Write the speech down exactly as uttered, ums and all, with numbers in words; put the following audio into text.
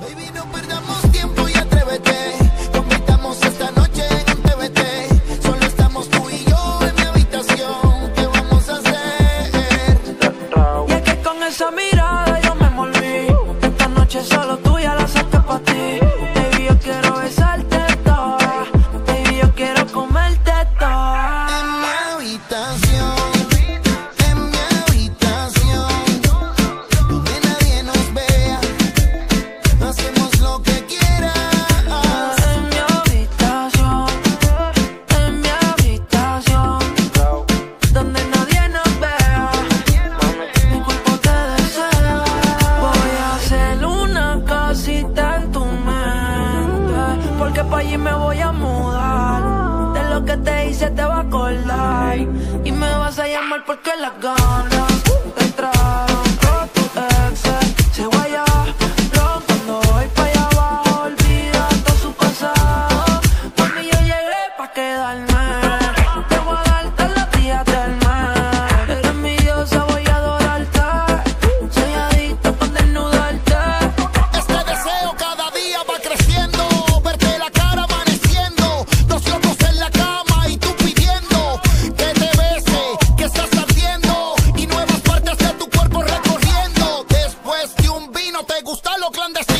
Baby, no perdamos tiempo y atrévete. Convirtamos esta noche en un T V T. Solo estamos tú y yo en mi habitación. ¿Qué vamos a hacer? Y es que con esa mirada yo me envolví. Esta noche solo tuya la saqué pa' ti. Baby, yo quiero besarte toda. Baby, yo quiero comerte toda. En mi habitación, en mi habitación, donde nadie nos vea, hacemos lo que quieras. En mi habitación, en mi habitación, donde nadie nos vea, mi cuerpo te desea. Voy a hacer una casita en tu mente, porque pa' allí me voy a mudar. De lo que te hice te va a acordar, y me vas a llamar porque las ganas entraron con tu ex. Se guaya, cuando voy pa' allá abajo, olvida todo su pasado. Mami, yo llegué pa' quedarme. Te voy a dar todos los días del mes. Eres mi diosa, voy a adorarte. Soy adicto con desnudarte. Este deseo cada día va creciendo, verte la cara amaneciendo, dos locos en la cama y tú pidiendo que te bese, que estás ardiendo y nuevas partes de tu cuerpo recorriendo. Después de un vino te gusta lo clandestino.